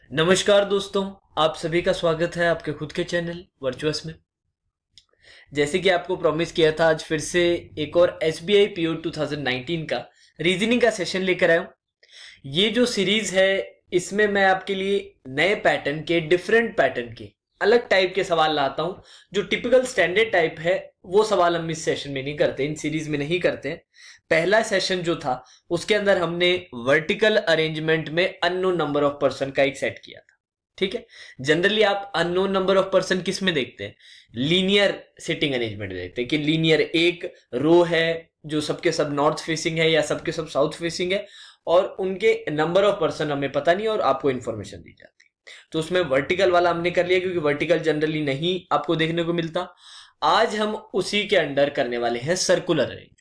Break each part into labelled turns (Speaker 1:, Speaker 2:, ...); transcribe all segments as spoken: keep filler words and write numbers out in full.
Speaker 1: नमस्कार दोस्तों, आप सभी का स्वागत है आपके खुद के चैनल वर्चुअस में। जैसे कि आपको प्रॉमिस किया था, आज फिर से एक और S B I P O two thousand nineteen का रीजनिंग का सेशन लेकर आया हूं। ये जो सीरीज है, इसमें मैं आपके लिए नए पैटर्न के, डिफरेंट पैटर्न के, अलग टाइप के सवाल लाता हूं। जो टिपिकल स्टैंडर्ड टाइप है वो सवाल हम इस सेशन में नहीं करते, इन सीरीज में नहीं करते हैं। पहला सेशन जो था उसके अंदर हमने वर्टिकल अरेंजमेंट में अननोन नंबर ऑफ पर्सन का एक सेट किया था। ठीक है। जनरली आप अननोन नंबर ऑफ पर्सन किस में देखते हैं? लीनियर सिटिंग अरेंजमेंट देखते हैं कि लीनियर एक रो है जो सबके सब नॉर्थ फेसिंग है या सबके सब साउथ फेसिंग है, और उनके नंबर ऑफ पर्सन हमें पता नहीं और आपको इंफॉर्मेशन दी जाती है। तो उसमें वर्टिकल वाला हमने कर लिया क्योंकि वर्टिकल जनरली नहीं आपको देखने को मिलता। आज हम उसी के अंडर करने वाले हैं सर्कुलर अरेंजमेंट।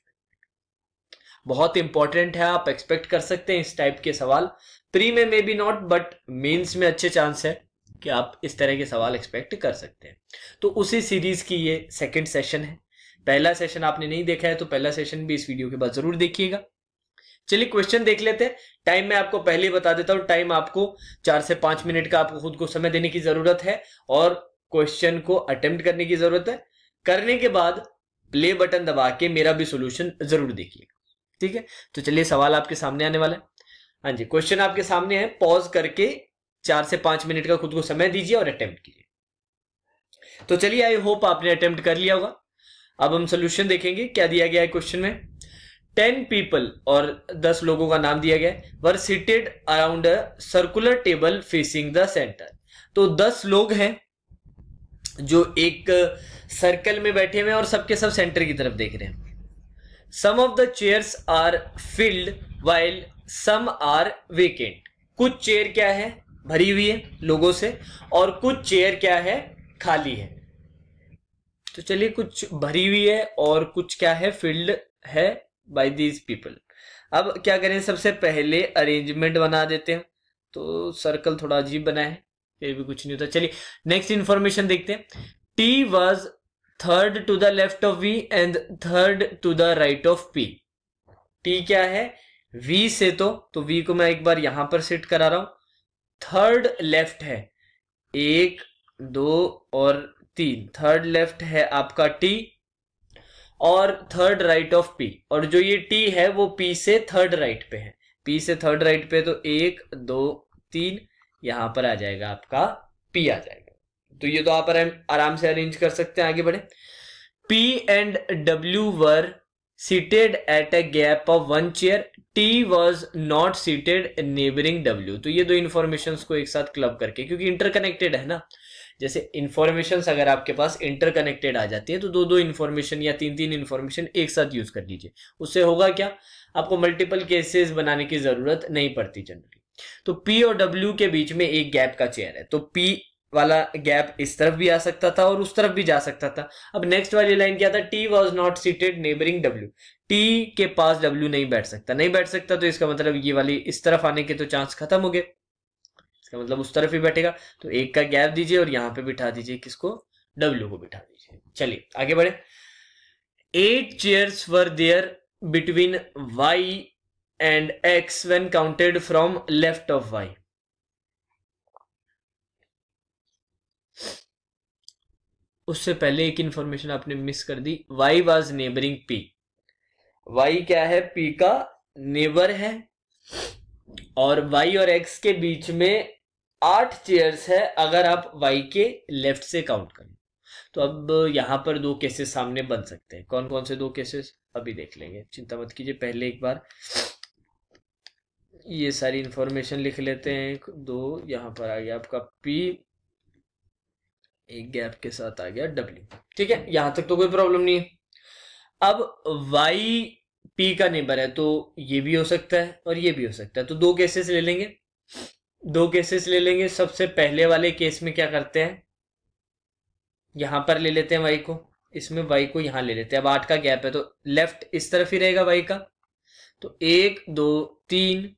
Speaker 1: बहुत इंपॉर्टेंट है, आप एक्सपेक्ट कर सकते हैं इस टाइप के सवाल। प्री में may be not, but mains में अच्छे चांस है कि आप इस तरह के सवाल एक्सपेक्ट कर सकते हैं। तो उसी सीरीज की ये सेकंड सेशन है। पहला सेशन आपने नहीं देखा है तो पहला सेशन भी इस वीडियो के बाद जरूर देखिएगा। चलिए क्वेश्चन देख लेते हैं। टाइम मैं आपको पहले ही बता देता हूं, टाइम आपको चार से पांच मिनट का आपको खुद को समय देने की जरूरत है और क्वेश्चन को अटेम्प्ट करने की जरूरत है। करने के बाद प्ले बटन दबा के मेरा भी सोल्यूशन जरूर देखिएगा। ठीक है, तो चलिए सवाल आपके सामने आने वाला है। हाँ जी, क्वेश्चन आपके सामने है। पॉज करके चार से पांच मिनट का खुद को समय दीजिए और अटेम्प्ट कीजिए। तो चलिए, आई होप आपने अटेम्प्ट कर लिया होगा। अब हम सोल्यूशन देखेंगे क्या दिया गया है क्वेश्चन में। टेन पीपल, और दस लोगों का नाम दिया गया है, were seated around a circular table facing the centre. तो दस लोग हैं जो एक सर्कल में बैठे हुए हैं और सबके सब सेंटर की तरफ देख रहे हैं। Some of the chairs are filled while some are vacant. कुछ चेयर क्या है, भरी हुई है लोगों से, और कुछ चेयर क्या है, खाली है। तो चलिए, कुछ भरी हुई है और कुछ क्या है, फिल्ड है बाय दीज पीपल। अब क्या करें, सबसे पहले अरेंजमेंट बना देते हैं। तो सर्कल थोड़ा अजीब बना है, फिर भी कुछ नहीं होता। चलिए नेक्स्ट इंफॉर्मेशन देखते हैं। T was third to the left of V and third to the right of P. T क्या है, वी से, तो तो वी को मैं एक बार यहां पर सेट करा रहा हूं। थर्ड लेफ्ट है, एक दो और तीन, थर्ड लेफ्ट है आपका टी, और थर्ड राइट ऑफ पी। और जो ये टी है वो पी से थर्ड राइट पे है। पी से थर्ड राइट पे, तो एक दो तीन, यहां पर आ जाएगा आपका पी आ जाएगा। तो ये तो आप आराम से अरेंज कर सकते हैं। आगे बढ़े। P and W were seated at a gap of one chair. T was not seated neighboring W. तो ये दो इंफॉर्मेशंस को एक साथ क्लब करके, क्योंकि इंटरकनेक्टेड है ना, जैसे इंफॉर्मेशंस अगर आपके पास इंटरकनेक्टेड आ जाती है तो दो दो इंफॉर्मेशन या तीन तीन इंफॉर्मेशन एक साथ यूज कर लीजिए। उससे होगा क्या, आपको मल्टीपल केसेस बनाने की जरूरत नहीं पड़ती जनरली। तो P और W के बीच में एक गैप का चेयर है, तो P वाला गैप इस तरफ भी आ सकता था और उस तरफ भी जा सकता था। अब नेक्स्ट वाली लाइन क्या था, T was not seated neighbouring W. T के पास डब्ल्यू नहीं बैठ सकता, नहीं बैठ सकता तो इसका मतलब ये वाली इस तरफ आने के तो चांस खत्म हो गए, इसका मतलब उस तरफ ही बैठेगा। तो एक का गैप दीजिए और यहां पे बिठा दीजिए किसको, डब्ल्यू को बिठा दीजिए। चलिए आगे बढ़े। Eight chairs were there between Y and X when counted from left of Y. उससे पहले एक इंफॉर्मेशन आपने मिस कर दी, y was neighbouring p। y क्या है, p का नेबर है, और y और x के बीच में आठ चेयर्स है अगर आप y के लेफ्ट से काउंट करें। तो अब यहां पर दो केसेस सामने बन सकते हैं। कौन कौन से दो केसेस अभी देख लेंगे, चिंता मत कीजिए। पहले एक बार ये सारी इंफॉर्मेशन लिख लेते हैं। दो यहां पर आ गया आपका p, एक गैप के साथ आ गया W। ठीक है, यहां तक तो कोई प्रॉब्लम नहीं है। अब Y P का नेबर है तो ये भी हो सकता है और ये भी हो सकता है। तो दो केसेस ले लेंगे, दो केसेस ले लेंगे। सबसे पहले वाले केस में क्या करते हैं, यहां पर ले लेते हैं Y को, इसमें Y को यहां ले लेते हैं। अब आठ का गैप है तो लेफ्ट इस तरफ ही रहेगा Y का। तो एक दो तीन,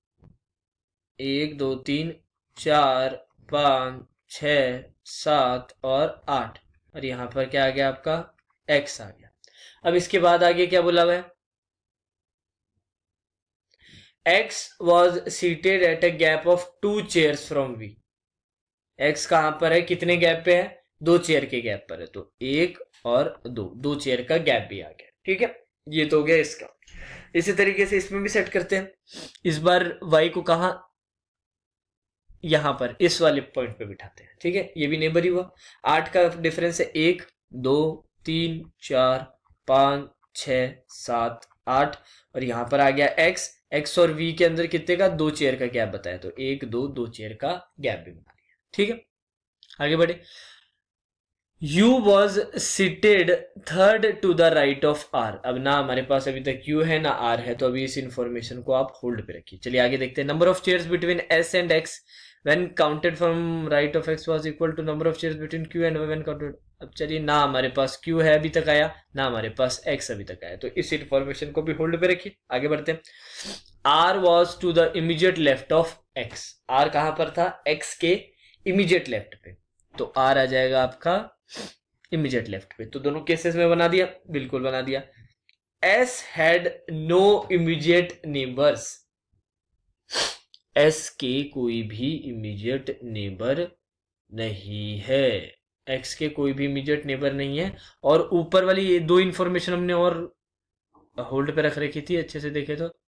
Speaker 1: एक दो तीन चार पांच छ सात और आठ, और यहां पर क्या आ गया आपका, x आ गया। अब इसके बाद आगे क्या बोला हुआ है, X was seated at a gap of two chairs from V. X कहां पर है, कितने गैप पे है, दो चेयर के गैप पर है, तो एक और दो, दो चेयर का गैप भी आ गया। ठीक है, ये तो हो गया इसका। इसी तरीके से इसमें भी सेट करते हैं। इस बार y को कहा, यहां पर इस वाले पॉइंट पे बिठाते हैं। ठीक है, ये भी नेबर ही हुआ। आठ का डिफरेंस है एक, दो, तीन, चार, पांच, छ, सात, आठ, और यहां पर आ गया x। x और v के अंदर कितने का, दो चेयर का गैप बताया, तो एक, दो, दो चेयर का गैप भी बना लिया। ठीक है, आगे बढ़े। U was seated third to the right of R। अब ना हमारे पास अभी तक U है ना R है, तो अभी इस इंफॉर्मेशन को आप होल्ड पे रखिए। चलिए आगे देखते हैं। Number of chairs between S and X when counted from right of X was equal to number of chairs between Q and Y when counted. अब चलिए, ना हमारे पास Q है अभी तक आया, ना हमारे पास X अभी तक आया, तो इस इंफॉर्मेशन को भी होल्ड पे रखिए। आगे बढ़ते हैं। R was to the immediate left of X। R कहां पर था, X के इमीडिएट लेफ्ट पे, तो R आ जाएगा आपका इमीडिएट लेफ्ट पे। तो दोनों केसेस में बना दिया, बिल्कुल बना दिया। S had no immediate neighbours. S के कोई भी इमीडिएट नेबर नहीं है, X के कोई भी इमीडिएट नेबर नहीं है। और ऊपर वाली ये दो इंफॉर्मेशन हमने और होल्ड पे रख रखी थी, अच्छे से देखे तो।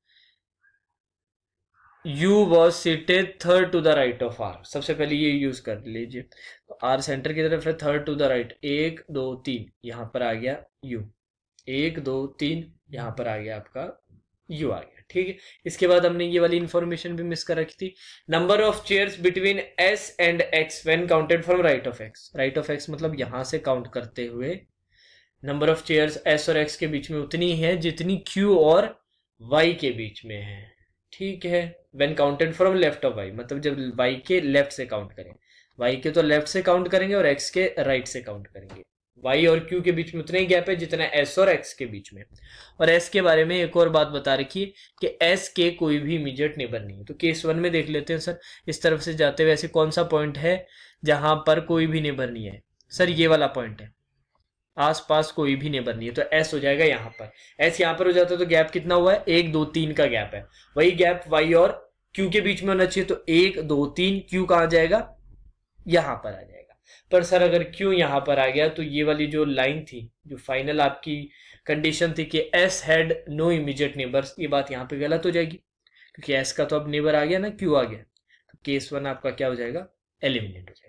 Speaker 1: U was seated third to the right of R। सबसे पहले ये यूज कर लीजिए, तो R सेंटर की तरफ है, थर्ड टू द राइट, एक, दो, तीन, यहां पर आ गया U, एक, दो, तीन, यहां पर आ गया आपका U आ गया। ठीक है, इसके बाद हमने ये वाली इंफॉर्मेशन भी मिस कर रखी थी। Number of chairs between S and X when counted from right of X। Right of X मतलब यहां से काउंट करते हुए नंबर ऑफ चेयर्स S और X के बीच में उतनी है जितनी Q और Y के बीच में है। ठीक है, when counted from left of y, मतलब जब y के लेफ्ट से काउंट करें, y के तो लेफ्ट से काउंट करेंगे और x के राइट से काउंट करेंगे। y और q के बीच में उतना ही गैप है जितना s और x के बीच में। और s के बारे में एक और बात बता रखी है कि s के कोई भी इमीडिएट नेबर नहीं है। तो केस वन में देख लेते हैं। सर इस तरफ से जाते हुए ऐसे कौन सा पॉइंट है जहां पर कोई भी नेबर नहीं है, सर ये वाला पॉइंट है, आसपास कोई भी नेबर नहीं है, तो S हो जाएगा यहाँ पर। S यहाँ पर हो जाता है तो गैप कितना हुआ है, एक, दो, तीन का गैप है। वही गैप Y और Q के बीच में होना चाहिए, तो एक, दो, तीन, Q कहाँ जाएगा, यहाँ पर आ जाएगा। पर सर अगर Q यहाँ पर आ गया तो ये वाली जो लाइन थी, जो फाइनल आपकी कंडीशन थी कि S had no immediate neighbours, ये बात यहाँ पे गलत हो जाएगी, क्योंकि S का तो अब नेबर आ गया ना, Q आ गया, तो केस वन आपका क्या हो जाएगा, एलिमिनेट हो जाएगा।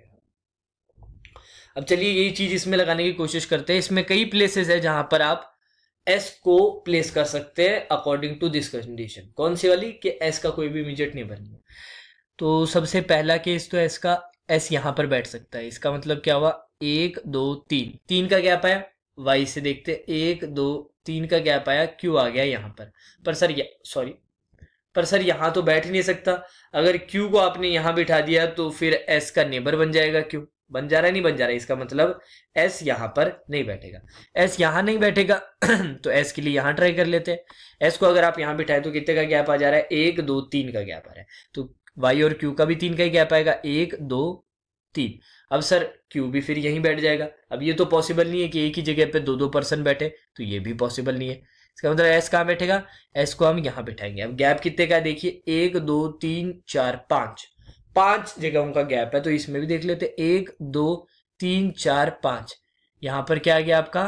Speaker 1: अब चलिए यही चीज इसमें लगाने की कोशिश करते हैं। इसमें कई प्लेसेस है जहां पर आप S को प्लेस कर सकते हैं अकॉर्डिंग टू दिस कंडीशन। कौन सी वाली, कि S का कोई भी इमीडिएट नेबर नहीं है। तो सबसे पहला केस तो S का, S यहां पर बैठ सकता है। इसका मतलब क्या हुआ, एक, दो, तीन, तीन का गैप आया। Y से देखते, एक, दो, तीन का गैप आया, Q आ गया यहां पर। पर सर सॉरी पर सर यहां तो बैठ ही नहीं सकता। अगर Q को आपने यहां बिठा दिया तो फिर S का नेबर बन जाएगा। Q बन जा रहा है, नहीं बन जा रहा है, इसका मतलब S यहां पर नहीं बैठेगा। S यहां नहीं बैठेगा तो S के लिए यहां ट्राई कर लेते हैं। S को अगर आप यहां बिठाए तो कितने का गैप आ जा रहा है, एक, दो, तीन का गैप आ रहा है, तो Y और Q का भी तीन का ही गैप आएगा, एक, दो, तीन। अब सर Q भी फिर यहीं बैठ जाएगा। अब ये तो पॉसिबल नहीं है कि एक ही जगह पे दो दो पर्सन बैठे, तो ये भी पॉसिबल नहीं है। इसका मतलब S कहां बैठेगा, S को हम यहां बिठाएंगे। अब गैप कितने का देखिए, एक, दो, तीन, चार, पांच, पांच जगहों का गैप है, तो इसमें भी देख लेते, एक, दो, तीन, चार, पांच। यहां पर क्या आ गया आपका,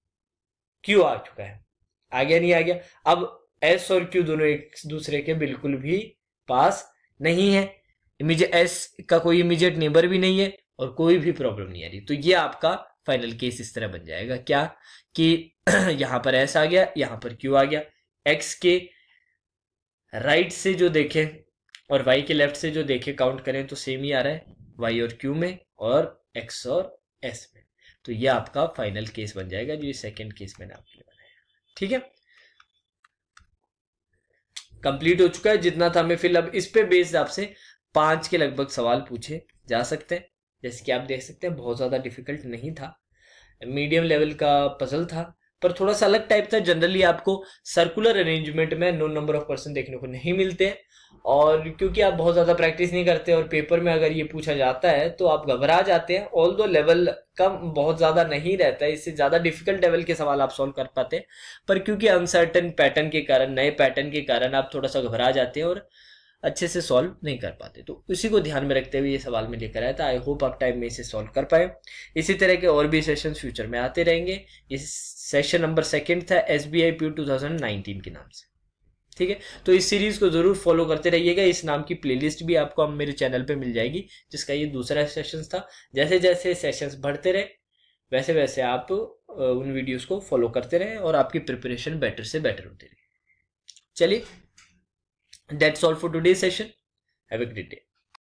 Speaker 1: Q आ चुका है। आ गया, नहीं आ गया। अब S और Q दोनों एक दूसरे के बिल्कुल भी पास नहीं है, इमीडिएट S का कोई इमीडिएट नेबर भी नहीं है और कोई भी प्रॉब्लम नहीं आ रही। तो ये आपका फाइनल केस इस तरह बन जाएगा, क्या कि यहां पर S आ गया, यहां पर Q आ गया। X के राइट से जो देखें और Y के लेफ्ट से जो देखे काउंट करें तो सेम ही आ रहा है, Y और Q में और X और S में। तो ये आपका फाइनल केस बन जाएगा, जो ये सेकेंड केस मैंने आपके लिए बनाया। ठीक है, कंप्लीट हो चुका है जितना था हमें फिल। अब इस पे बेस्ड आपसे पांच के लगभग सवाल पूछे जा सकते हैं। जैसे कि आप देख सकते हैं बहुत ज्यादा डिफिकल्ट नहीं था, मीडियम लेवल का पजल था, पर थोड़ा सा अलग टाइप था। जनरली आपको सर्कुलर अरेंजमेंट में नो नंबर ऑफ पर्सन देखने को नहीं मिलते हैं, और क्योंकि आप बहुत ज़्यादा प्रैक्टिस नहीं करते और पेपर में अगर ये पूछा जाता है तो आप घबरा जाते हैं। ऑल दो लेवल कम बहुत ज़्यादा नहीं रहता है, इससे ज़्यादा डिफिकल्ट लेवल के सवाल आप सॉल्व कर पाते हैं, पर क्योंकि अनसर्टन पैटर्न के कारण, नए पैटर्न के कारण आप थोड़ा सा घबरा जाते हैं और अच्छे से सॉल्व नहीं कर पाते। तो उसी को ध्यान में रखते हुए ये सवाल में लेकर आया था। आई होप आप टाइम में इसे सॉल्व कर पाए। इसी तरह के और भी सेशन फ्यूचर में आते रहेंगे। इस सेशन नंबर सेकंड था S B I P two thousand nineteen के नाम से। ठीक है, तो इस सीरीज को जरूर फॉलो करते रहिएगा। इस नाम की प्लेलिस्ट भी आपको अब मेरे चैनल पे मिल जाएगी, जिसका ये दूसरा सेशन था। जैसे जैसे सेशंस बढ़ते रहे वैसे वैसे आप उन वीडियोस को फॉलो करते रहे और आपकी प्रिपरेशन बेटर से बेटर होती रहे। चलिए, that's all for today session. Have a great day.